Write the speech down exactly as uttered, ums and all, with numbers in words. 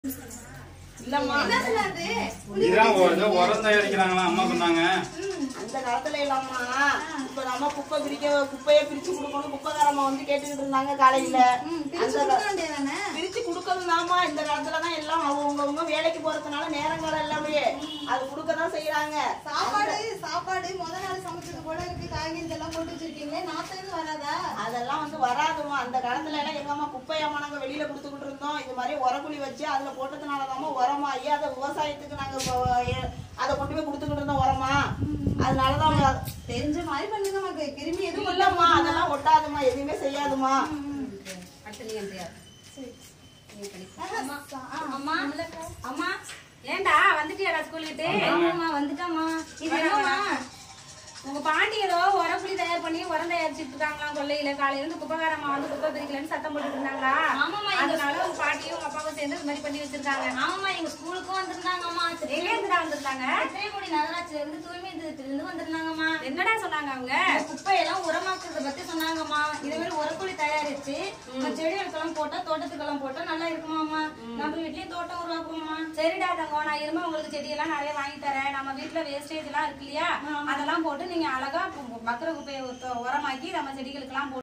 இல்லம்மா இதுதான் உரம் தயாரிக்கிறாங்களா அம்மா சொன்னாங்க. அந்த காலத்துல இல்லம்மா, இப்ப நம்ம குப்பை பிரிக்க குப்பையை பிரிச்சு கொடுக்கணும் குப்பைக்காரம்மா வந்து கேட்டுக்கிட்டு இருந்தாங்க காலையில. பிரிச்சு கொடுக்கணும் தாமா. இந்த காலத்துலதான் எல்லாம் அவங்கவுங்க வேலைக்கு போறதுனால நேரங்கள் எல்லாமே அது கொடுக்கதான் செய்யறாங்க. சாப்பாடு சாப்பாடு முத நாள் சமைச்சது போல இருக்கு. காய்கறி எல்லாம் போட்டு வச்சிருக்கீங்களே, நாத்தம் வராதா? அதெல்லாம் வந்து வராதுமா. அந்த காலத்துல எல்லாம் எங்க அம்மா குப்பையாம நாங்க வெளியில கொடுத்துக்கிட்டு இருந்தோம். இது மாதிரி உரக்குழி வச்சு அதுல போட்டதுனாலதாம்மா உரமாயி அதை விவசாயத்துக்கு நாங்க அதை கொண்டு போய் கொடுத்துக்கிட்டு இருந்தோம் உரமா. அதனாலதான் தெரிஞ்ச மாதிரி பண்ணுங்க. நமக்கு கிருமி எதுவும் இல்லம்மா, அதெல்லாம் ஒட்டாதுமா, எதுவுமே செய்யாதுமா. அம்மா ஏண்டா வந்துட்டியாடா ஸ்கூலுக்கு? ஆமாம்மா வந்துட்டாம்மா. இது என்னம்மா உங்க பாட்டி ஏதோ உரப்புளி தயார் பண்ணி உரம் தயாரிச்சுட்டு இருக்காங்களாம் கொள்ளையில. காலையில இருந்து குப்பைக்காரம்மா வந்து குப்பை பிரிக்கலன்னு சத்தம் போட்டுட்டு இருந்தாங்களா? ஆமாம்மா. அதனால உங்க பாட்டியும் உங்க அப்பாவும் சேர்ந்து இது மாதிரி பண்ணி வச்சிருக்காங்க. ஆமாம்மா, எங்க ஸ்கூலுக்கும் வந்திருந்தாங்கம்மா. எங்க இருந்துடா வந்திருந்தாங்க? திரைக்குடி நகராட்சியில இருந்து தூய்மை இருந்து வந்திருந்தாங்கம்மா. என்னடா சொன்னாங்க அவங்க? குப்பையெல்லாம் உரமாக்குறத பத்தி சொன்னாங்கம்மா. இதே மாதிரி உரப்புளி தயாரிச்சு செடிகளுக்கெல்லாம் போட்டா தோட்டத்துக்கெல்லாம் போட்டா நல்லா இருக்குமாம்மா. நம்ம வீட்லயும் தோட்டம் உருவாக்குவோம்மா. சரிடா தங்கம், நான் இருமா உங்களுக்கு செடியெல்லாம் நிறைய வாங்கி தரேன். நம்ம வீட்டுல வேஸ்டேஜ் எல்லாம் இருக்கு இல்லையா, அதெல்லாம் போட்டு நீங்க அழகா மக்கிற குப்பையை உரமாக்கி நம்ம செடிகளுக்கு எல்லாம்